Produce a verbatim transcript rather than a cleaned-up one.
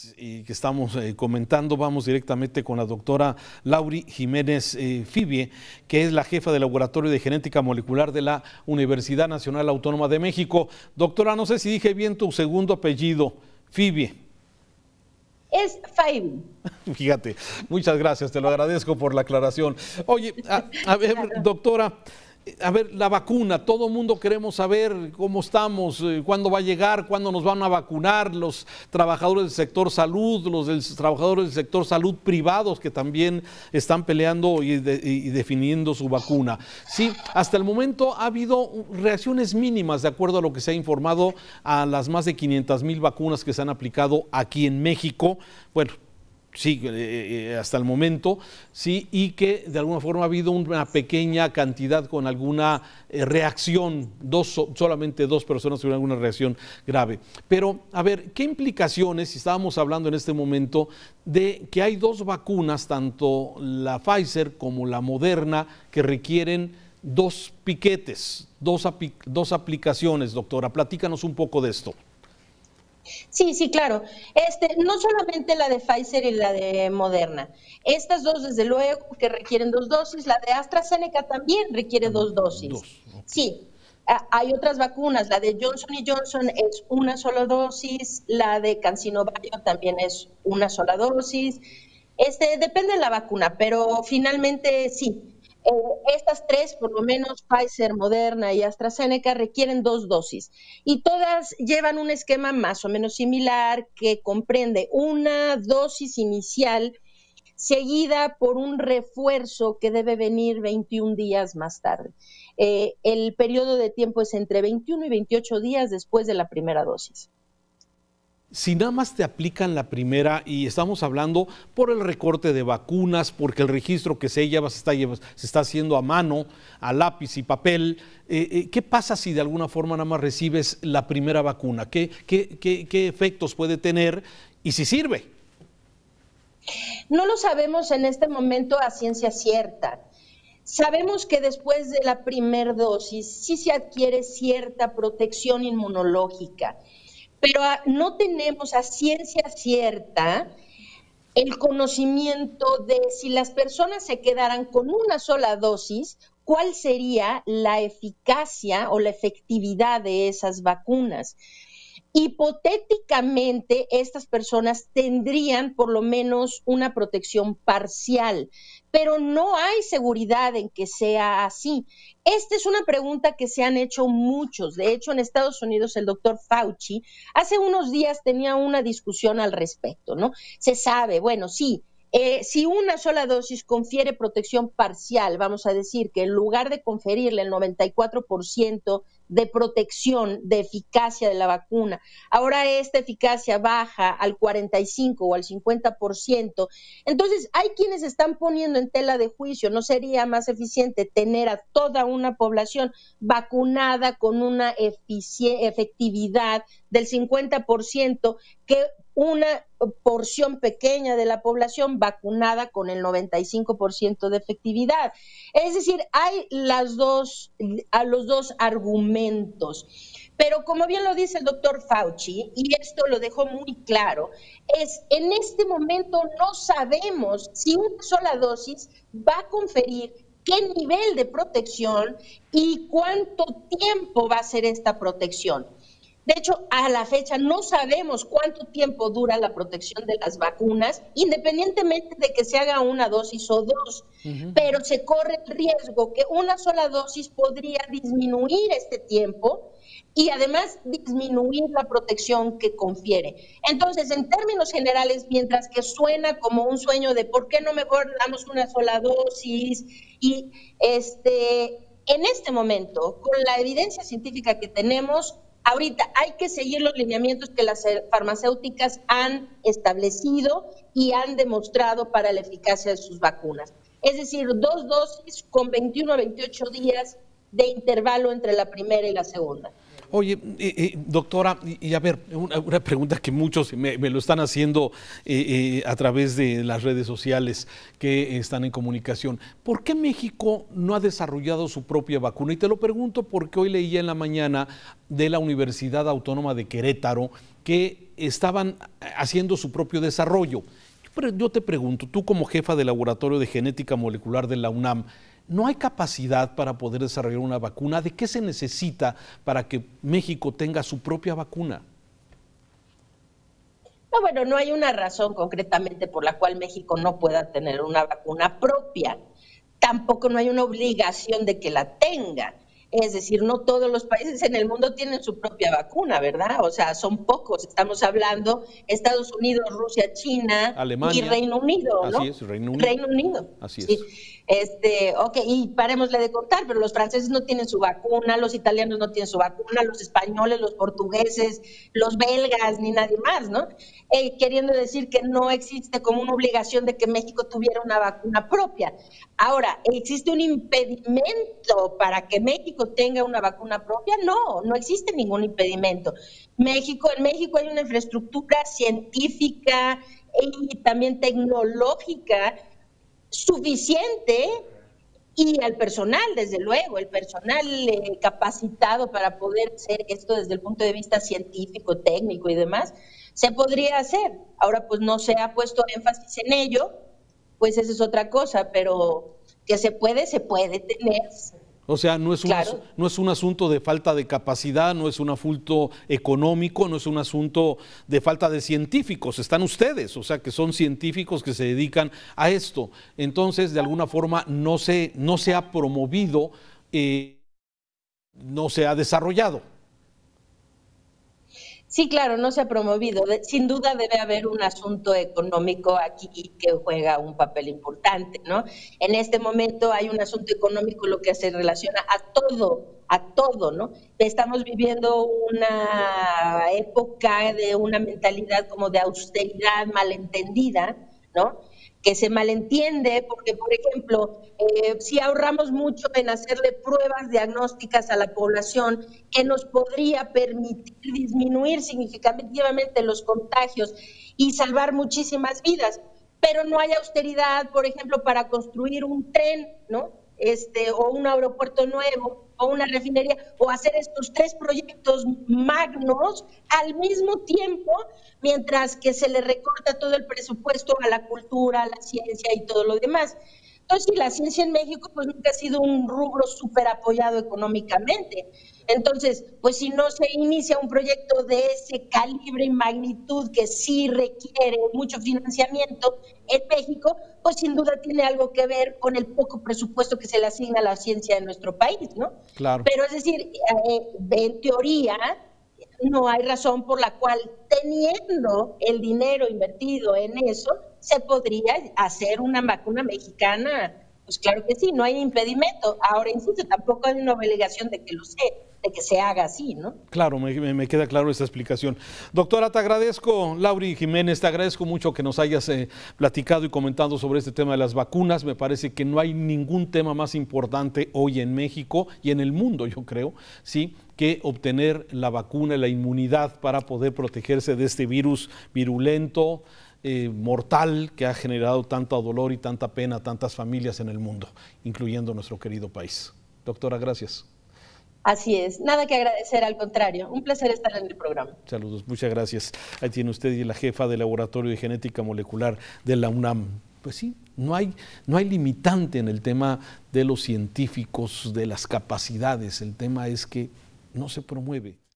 y que estamos eh, comentando, vamos directamente con la doctora Lauri Jiménez eh, Fibie, que es la jefa del Laboratorio de Genética Molecular de la Universidad Nacional Autónoma de México. Doctora, no sé si dije bien tu segundo apellido, Fibie. Es Fibie. Fíjate, muchas gracias, te lo agradezco por la aclaración. Oye, a, a ver, doctora, a ver, la vacuna, todo el mundo queremos saber cómo estamos, eh, cuándo va a llegar, cuándo nos van a vacunar, los trabajadores del sector salud, los del, trabajadores del sector salud privados que también están peleando y, de, y definiendo su vacuna. Sí, hasta el momento ha habido reacciones mínimas de acuerdo a lo que se ha informado a las más de quinientas mil vacunas que se han aplicado aquí en México. Bueno, sí, eh, hasta el momento, sí, y que de alguna forma ha habido una pequeña cantidad con alguna eh, reacción, dos, solamente dos personas tuvieron alguna reacción grave. Pero, a ver, ¿qué implicaciones, si estábamos hablando en este momento, de que hay dos vacunas, tanto la Pfizer como la Moderna, que requieren dos piquetes, dos, dos aplicaciones, doctora? Platícanos un poco de esto. Sí, sí, claro. Este, no solamente la de Pfizer y la de Moderna. Estas dos, desde luego, que requieren dos dosis. La de AstraZeneca también requiere dos dosis. Dos, okay. Sí, hay otras vacunas. La de Johnson y Johnson es una sola dosis. La de CanSino Bio también es una sola dosis. Este, depende de la vacuna, pero finalmente sí. Eh, estas tres, por lo menos Pfizer, Moderna y AstraZeneca, requieren dos dosis y todas llevan un esquema más o menos similar que comprende una dosis inicial seguida por un refuerzo que debe venir veintiún días más tarde. Eh, el periodo de tiempo es entre veintiuno y veintiocho días después de la primera dosis. Si nada más te aplican la primera y estamos hablando por el recorte de vacunas, porque el registro que se lleva se está, se está haciendo a mano, a lápiz y papel, eh, eh, ¿qué pasa si de alguna forma nada más recibes la primera vacuna? ¿Qué, qué, qué, qué efectos puede tener y si sirve? No lo sabemos en este momento a ciencia cierta. Sabemos que después de la primera dosis sí se adquiere cierta protección inmunológica, pero no tenemos a ciencia cierta el conocimiento de si las personas se quedaran con una sola dosis, cuál sería la eficacia o la efectividad de esas vacunas. Hipotéticamente, estas personas tendrían por lo menos una protección parcial, pero no hay seguridad en que sea así. Esta es una pregunta que se han hecho muchos. De hecho, en Estados Unidos, el doctor Fauci hace unos días tenía una discusión al respecto, ¿no? Se sabe, bueno, sí, eh, si una sola dosis confiere protección parcial, vamos a decir que en lugar de conferirle el noventa y cuatro por ciento de protección, de eficacia de la vacuna, ahora esta eficacia baja al cuarenta y cinco o al cincuenta por ciento, entonces hay quienes están poniendo en tela de juicio, ¿no sería más eficiente tener a toda una población vacunada con una efectividad del cincuenta por ciento que una porción pequeña de la población vacunada con el noventa y cinco por ciento de efectividad? Es decir, hay las dos, a los dos argumentos. Pero como bien lo dice el doctor Fauci, y esto lo dejó muy claro, es en este momento no sabemos si una sola dosis va a conferir qué nivel de protección y cuánto tiempo va a ser esta protección. De hecho, a la fecha no sabemos cuánto tiempo dura la protección de las vacunas, independientemente de que se haga una dosis o dos, uh-huh. Pero se corre el riesgo que una sola dosis podría disminuir este tiempo y además disminuir la protección que confiere. Entonces, en términos generales, mientras que suena como un sueño de ¿por qué no mejor damos una sola dosis? Y este, en este momento, con la evidencia científica que tenemos, ahorita hay que seguir los lineamientos que las farmacéuticas han establecido y han demostrado para la eficacia de sus vacunas. Es decir, dos dosis con veintiuno a veintiocho días de intervalo entre la primera y la segunda. Oye, eh, eh, doctora, y, y a ver, una, una pregunta que muchos me, me lo están haciendo eh, eh, a través de las redes sociales que están en comunicación. ¿Por qué México no ha desarrollado su propia vacuna? Y te lo pregunto porque hoy leía en la mañana de la Universidad Autónoma de Querétaro que estaban haciendo su propio desarrollo. Pero yo te pregunto, tú como jefa del Laboratorio de Genética Molecular de la UNAM, ¿no hay capacidad para poder desarrollar una vacuna? ¿De qué se necesita para que México tenga su propia vacuna? No, bueno, no hay una razón concretamente por la cual México no pueda tener una vacuna propia. Tampoco no hay una obligación de que la tenga. Es decir, no todos los países en el mundo tienen su propia vacuna, ¿verdad? O sea, son pocos. Estamos hablando Estados Unidos, Rusia, China Alemania, y Reino Unido, ¿no? Así es, Reino Unido. Reino Unido. Así sí. es. Este, ok, y parémosle de contar, pero los franceses no tienen su vacuna, los italianos no tienen su vacuna, los españoles, los portugueses, los belgas, ni nadie más, ¿no? Eh, queriendo decir que no existe como una obligación de que México tuviera una vacuna propia. Ahora, ¿existe un impedimento para que México tenga una vacuna propia? No, no existe ningún impedimento. México, en México hay una infraestructura científica y también tecnológica suficiente, y al personal, desde luego, el personal eh, capacitado para poder hacer esto desde el punto de vista científico, técnico y demás, se podría hacer. Ahora, pues no se ha puesto énfasis en ello, pues esa es otra cosa, pero que se puede, se puede tener. O sea, no es, un, claro. no es un asunto de falta de capacidad, no es un asunto económico, no es un asunto de falta de científicos, están ustedes, o sea, que son científicos que se dedican a esto. Entonces, de alguna forma, no se, no se ha promovido, eh, no se ha desarrollado. Sí, claro, no se ha promovido. Sin duda debe haber un asunto económico aquí que juega un papel importante, ¿no? En este momento hay un asunto económico lo que se relaciona a todo, a todo, ¿no? Estamos viviendo una época de una mentalidad como de austeridad malentendida, ¿no? Que se malentiende porque, por ejemplo, eh, si ahorramos mucho en hacerle pruebas diagnósticas a la población, que nos podría permitir disminuir significativamente los contagios y salvar muchísimas vidas, pero no hay austeridad, por ejemplo, para construir un tren, ¿no? Este, o un aeropuerto nuevo, o una refinería, o hacer estos tres proyectos magnos al mismo tiempo, mientras que se le recorta todo el presupuesto a la cultura, a la ciencia y todo lo demás. Entonces, la ciencia en México pues nunca ha sido un rubro súper apoyado económicamente. Entonces, pues si no se inicia un proyecto de ese calibre y magnitud que sí requiere mucho financiamiento en México, pues sin duda tiene algo que ver con el poco presupuesto que se le asigna a la ciencia en nuestro país, ¿no? Claro. Pero es decir, eh, en teoría, no hay razón por la cual, teniendo el dinero invertido en eso, se podría hacer una vacuna mexicana. Pues claro que sí, no hay impedimento. Ahora, insisto, tampoco hay una obligación de que lo sea, de que se haga así, ¿no? Claro, me, me queda claro esta explicación. Doctora, te agradezco, Lauri Jiménez, te agradezco mucho que nos hayas eh, platicado y comentado sobre este tema de las vacunas. Me parece que no hay ningún tema más importante hoy en México y en el mundo, yo creo, sí, que obtener la vacuna, la inmunidad para poder protegerse de este virus virulento, eh, mortal, que ha generado tanto dolor y tanta pena a tantas familias en el mundo, incluyendo nuestro querido país. Doctora, gracias. Así es, nada que agradecer, al contrario, un placer estar en el programa. Saludos, muchas gracias. Ahí tiene usted y la jefa del Laboratorio de Genética Molecular de la UNAM. Pues sí, no hay, no hay limitante en el tema de los científicos, de las capacidades, el tema es que no se promueve.